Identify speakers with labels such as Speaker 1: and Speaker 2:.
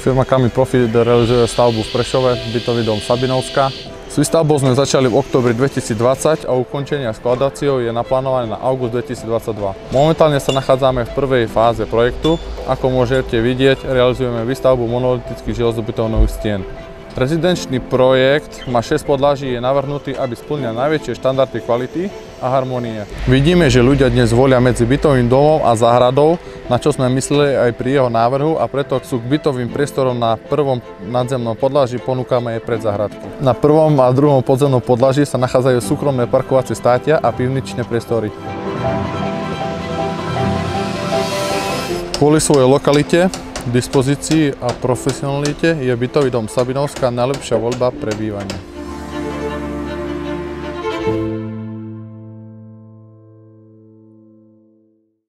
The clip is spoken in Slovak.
Speaker 1: Firma Kamil Profit realizuje stavbu v Prešove, bytový dom Sabinovská. S výstavbou sme začali v októbri 2020 a ukončenie skladáciou je naplánované na august 2022. Momentálne sa nachádzame v prvej fáze projektu. Ako môžete vidieť, realizujeme výstavbu monolitických železobetónových stien. Rezidenčný projekt má 6 podlaží, je navrhnutý, aby splňal najväčšie štandardy kvality a harmonie. Vidíme, že ľudia dnes volia medzi bytovým domom a záhradou, na čo sme mysleli aj pri jeho návrhu, a preto sú k bytovým priestorom na prvom nadzemnom podlaží ponúkame aj predzáhradky. Na prvom a druhom podzemnom podlaží sa nachádzajú súkromné parkovacie státia a pivničné priestory. Kvôli svojej lokalite, dispozícii a profesionalite je bytový dom Sabinovská najlepšia voľba pre bývanie.